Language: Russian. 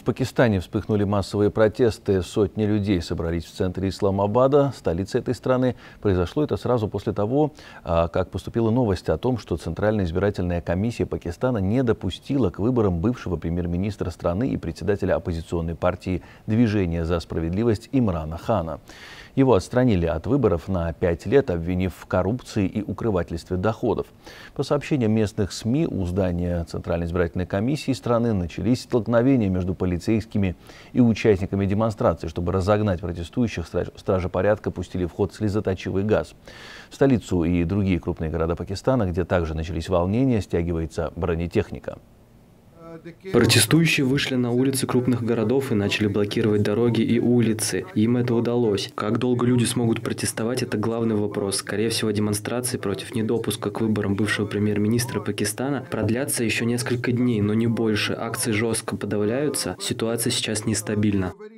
В Пакистане вспыхнули массовые протесты. Сотни людей собрались в центре Исламабада, столицы этой страны. Произошло это сразу после того, как поступила новость о том, что Центральная избирательная комиссия Пакистана не допустила к выборам бывшего премьер-министра страны и председателя оппозиционной партии «Движение за справедливость» Имрана Хана. Его отстранили от выборов на 5 лет, обвинив в коррупции и укрывательстве доходов. По сообщениям местных СМИ, у здания Центральной избирательной комиссии страны начались столкновения между полицейскими и участниками демонстрации. Чтобы разогнать протестующих, стражи порядка пустили в ход слезоточивый газ. В столицу и другие крупные города Пакистана, где также начались волнения, стягивается бронетехника. Протестующие вышли на улицы крупных городов и начали блокировать дороги и улицы. Им это удалось. Как долго люди смогут протестовать – это главный вопрос. Скорее всего, демонстрации против недопуска к выборам бывшего премьер-министра Пакистана продлятся еще несколько дней, но не больше. Акции жестко подавляются. Ситуация сейчас нестабильна.